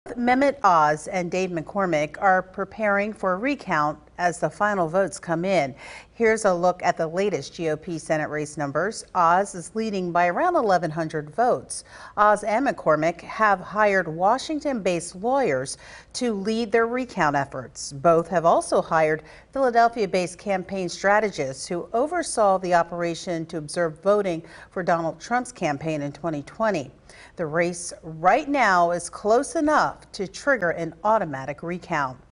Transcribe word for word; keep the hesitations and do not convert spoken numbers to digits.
Mehmet Oz and Dave McCormick are preparing for a recount as the final votes come in. Here's a look at the latest G O P Senate race numbers. Oz is leading by around eleven hundred votes. Oz and McCormick have hired Washington-based lawyers to lead their recount efforts. Both have also hired Philadelphia-based campaign strategists who oversaw the operation to observe voting for Donald Trump's campaign in twenty twenty. The race right now is close enough to trigger an automatic recount.